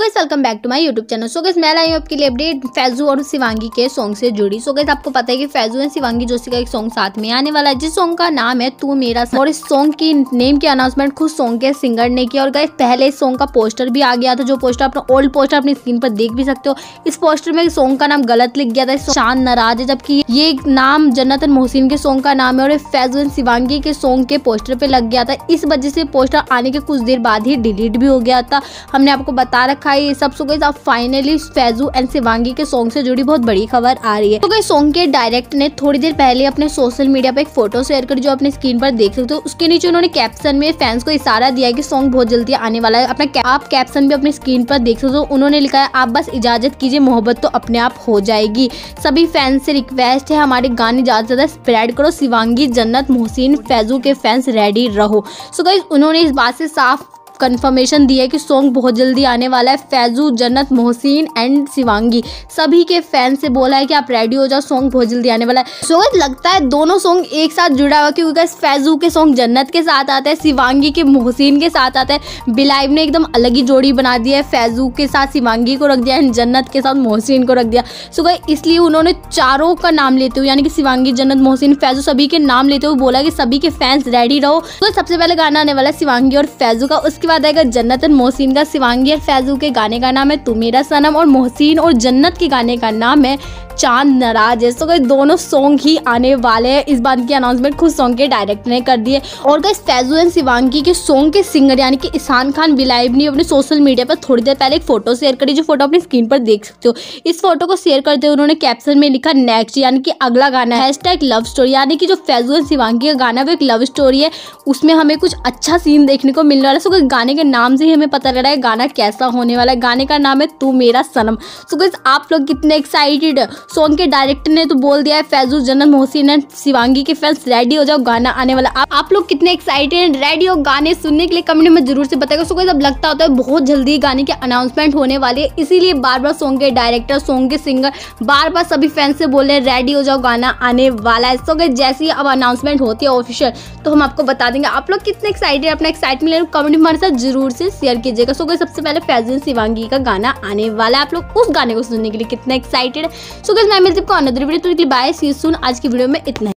Guys welcome back to my YouTube channel. So guys मैं लाई हूं आपके लिए अपडेट फैजू और शिवांगी के सॉन्ग से जुड़ी। सो गाइस आपको पता है कि फैजू और शिवांगी जोशी का एक सॉन्ग साथ में आने वाला है जिस सॉन्ग का नाम है तू मेरा सनम। और इस सॉन्ग की नेम की अनाउंसमेंट खुद सॉन्ग के सिंगर ने किया। और गाइस पहले इस सॉन्ग का पोस्टर भी आ गया था, जो पोस्टर अपना ओल्ड पोस्टर अपनी स्क्रीन पर देख भी सकते हो। इस पोस्टर में सॉन्ग का नाम गलत लिख गया था, शान नाराज है, जबकि ये नाम जन्नत मोहसिन के सॉन्ग का नाम है और फैजू और शिवांगी के सॉन्ग के पोस्टर पे लग गया था। इस वजह से पोस्टर आने के कुछ देर बाद ही डिलीट भी हो गया था। हमने आपको बता रखा है ये सब। सो गाइस अब फाइनली फैजू एंड शिवांगी के सॉन्ग से जुड़ी बहुत बड़ी खबर आ रही है। तो गाइस सॉन्ग के डायरेक्टर ने थोड़ी देर पहले अपने सोशल मीडिया पे एक फोटो शेयर कर, जो अपने स्क्रीन पर देख सकते हो। उसके नीचे उन्होंने कैप्शन में फैंस को इशारा दिया है कि सॉन्ग बहुत जल्दी आने वाला है। आप कैप्शन भी अपनी स्क्रीन पर देख सकते हो। उन्होंने लिखा है आप बस इजाजत कीजिए, मोहब्बत तो अपने आप हो जाएगी। सभी फैंस से रिक्वेस्ट है हमारे गाने ज्यादा से ज्यादा स्प्रेड करो। शिवांगी, जन्नत मोहसिन, फैजू के फैंस रेडी रहो। सो गाइस उन्होंने इस बात से साफ कंफर्मेशन दी है कि सॉन्ग बहुत जल्दी आने वाला है। फैजू, जन्नत मोहसिन एंड शिवांगी सभी के फैन से बोला है कि आप रेडी हो जाओ, सॉन्ग बहुत जल्दी आने वाला है। सो गाइस लगता है दोनों सॉन्ग एक साथ जुड़ा हुआ, क्योंकि गाइस फैजू के सॉन्ग जन्नत के साथ आता है, शिवांगी के मोहसिन के साथ आता है। बिलाइव ने एकदम अलग ही जोड़ी बना दी है, फैजू के साथ शिवांगी को रख दिया एंड जन्नत के साथ मोहसिन को रख दिया। सो गाइस इसलिए उन्होंने चारों का नाम लेते हुए, यानी कि शिवांगी, जन्नत, मोहसिन, फैजू सभी के नाम लेते हुए बोला कि सभी के फैंस रेडी रहो। तो सबसे पहले गाना आने वाला है शिवांगी और फैजू का, उसके बाद आएगा जन्नत और मोहसिन का। शिवांगी और फैजू के गाने का नाम है तू मेरा सनम और मोहसिन और जन्नत के गाने का नाम है चांद नाराज है। तो दोनों सॉन्ग ही आने वाले हैं। इस बात की अनाउंसमेंट खुद सॉन्ग के डायरेक्टर ने कर दी है। और गाइस फैजू एंड शिवांगी के सॉन्ग के सिंगर यानी कि ईशान खान बिलाइव ने अपने सोशल मीडिया पर थोड़ी देर पहले एक फोटो शेयर करी, जो फोटो अपनी स्क्रीन पर देख सकते हो। इस फोटो को शेयर करते हुए उन्होंने कैप्शन में लिखा नेक्स्ट, यानी कि अगला गाना है #लव स्टोरी, यानी कि जो फैजू एंड शिवांगी का गाना वो एक लव स्टोरी है। उसमें हमें कुछ अच्छा सीन देखने को मिलने वाला है। सो गाने के नाम से ही हमें पता लग रहा है गाना कैसा होने वाला है। गाने का नाम है तू मेरा सनम। सो गाइस आप लोग कितने एक्साइटेड? सॉन्ग के डायरेक्टर ने तो बोल दिया है फैजू, जन्नत, मोहसिन एंड शिवांगी के फैंस रेडी हो जाओ, गाना आने वाला। आप लोग कितने एक्साइटेड रेडी हो गाने सुनने के लिए? कमेंट में जरूर से बताएगा। सो गाइस अब लगता होता है बहुत जल्दी गाने की अनाउंसमेंट होने वाली है, इसीलिए बार बार सॉन्ग के डायरेक्टर, सॉन्ग के सिंगर बार बार सभी फैंस से बोल रहे हैं रेडी हो जाओ, गाना आने वाला है। सो गाइस जैसे ही अब अनाउंसमेंट होती है ऑफिशियल तो हम आपको बता देंगे। आप लोग कितने एक्साइटेड, अपना एक्साइटमेंट कमेंट में हमारे साथ जरूर से शेयर कीजिएगा। सो गाइस सबसे पहले फैजू शिवांगी का गाना आने वाला है, आप लोग उस गाने को सुनने के लिए कितने एक्साइटेड है? सो गाइस मैं मिलती हूं अनदर वीडियो, तो बाय, सी यू सून। आज की वीडियो में इतना।